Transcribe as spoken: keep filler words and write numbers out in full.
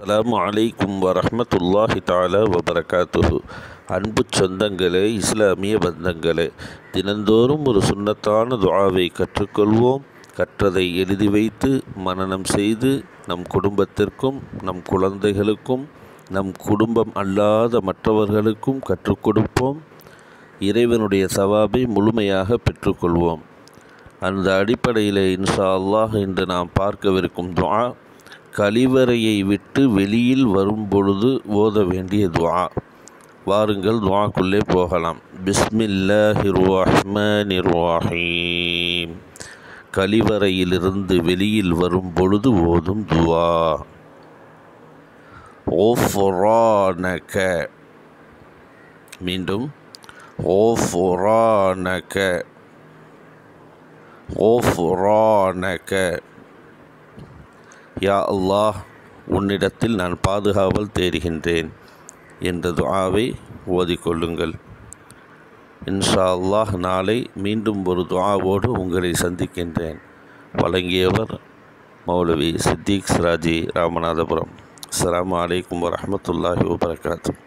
அஸ்ஸலாமு அலைக்கும் வரஹ்மத்துல்லாஹி தஆலா வபரகாத்துஹு. அன்பு சொந்தங்களே, இஸ்லாமிய பந்தங்களே, தினந்தோறும் ஒரு சுன்னத்தான துஆவை கற்றுக்கொள்வோம். கற்றதை எழுதி வைத்து மனனம் செய்து நம் குடும்பத்திற்கும் நம் குழந்தைகளுக்கும் நம் குடும்பம் அல்லாத மற்றவர்களுக்கும் கற்றுக் கொடுப்போம். இறைவனுடைய சவாபை முழுமையாக பெற்றுக்கொள்வோம். அந்த அடிப்படையில் இன்ஷா அல்லாஹ் இன்று நாம் பார்க்கவிருக்கும் துஆ, கழிவறையை விட்டு வெளியில் வரும்பொழுது ஓத வேண்டிய துஆ. வாருங்கள் துஆக்குள்ளே போகலாம். பிஸ்மில்லாஹிர் ரஹ்மானிர் ரஹீம். கழிவறையிலிருந்து வெளியில் வரும் பொழுது ஓதும் துஆ. ஓஃபுரானக. மீண்டும் ஓஃபுரானக ஓஃபுரானக. யா அல்லாஹ், உன்னிடத்தில் நான் பாதுகாவல் தேடுகின்றேன் என்ற துஆவை ஓதிக்கொள்ளுங்கள். இன்ஷா அல்லாஹ் நாளை மீண்டும் ஒரு துஆவோடு உங்களை சந்திக்கின்றேன். வழங்கியவர் மௌலவி சித்திக் சிராஜி, ராமநாதபுரம். அஸ்ஸலாமு அலைக்கும் வரஹ்மத்துல்லாஹி வபரகாத்துஹு.